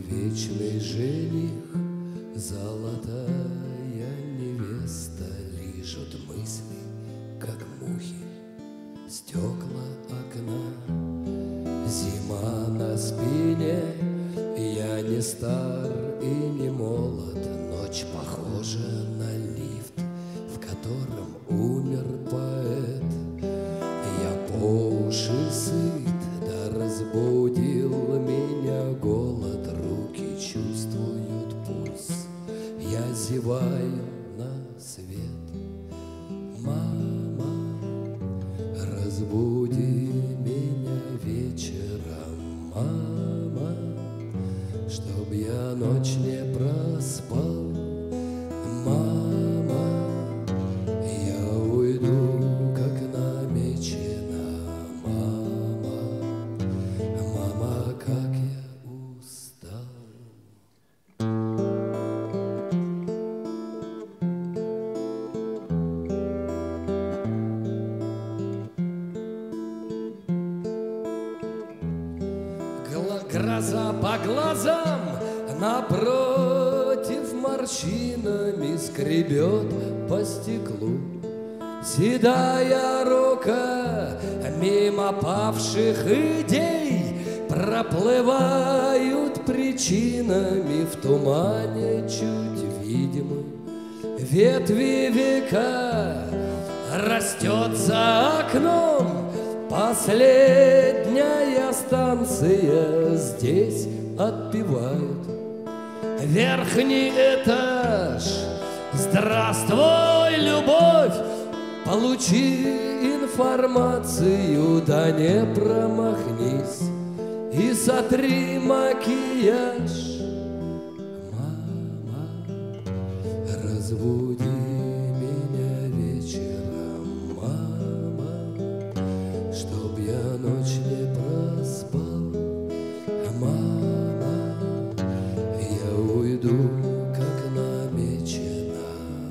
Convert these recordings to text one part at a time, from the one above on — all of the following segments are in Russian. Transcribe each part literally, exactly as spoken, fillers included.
вечный жених, золотая невеста. Лижут мысли, как мухи, стекла окна. Зима на спине, я не стар и не молод. Ночь похожа на лифт, в котором умер поэт. Я по уши сыт, да разбудил меня голод. Руки чувствуют пульс, я зеваю на свет. Мама, разбуди меня вечером, мама, чтоб я ночь не проспал. Мама, я уйду, как намечено. Мама, мама, как я устал. Гроза по глазам, напротив морщинами скребет по стеклу. Седая рука, мимо павших идей проплывают причинами в тумане чуть видимы. Ветви века растет за окном. Последняя станция, здесь отпевают. Верхний этаж, здравствуй, любовь. Получи информацию, да не промахнись, и сотри макияж. Мама, разбуди меня вечером, мама, чтоб я ночь не проспал. Мама, я уйду, как намечено.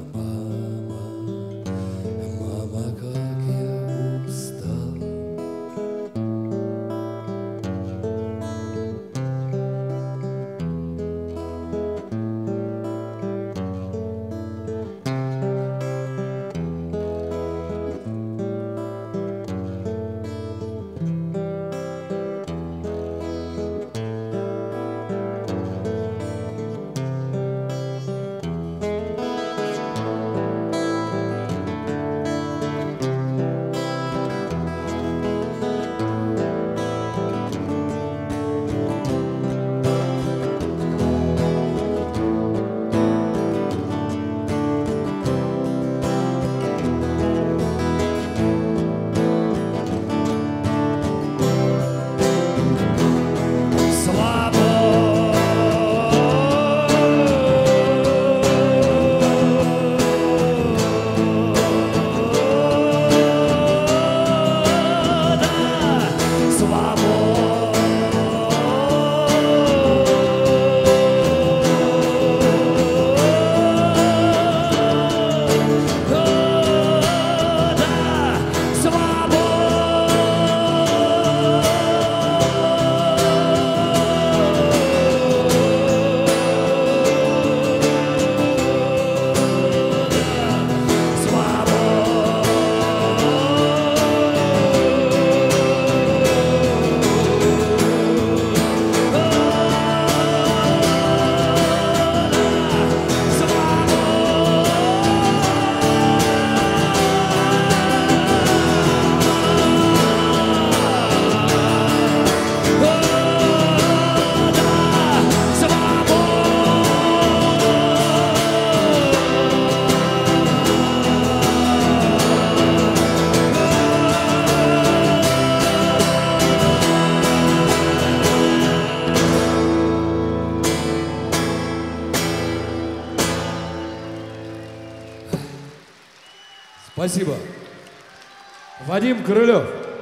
Мама, мама, как я устал. Спасибо. Вадим Крылев.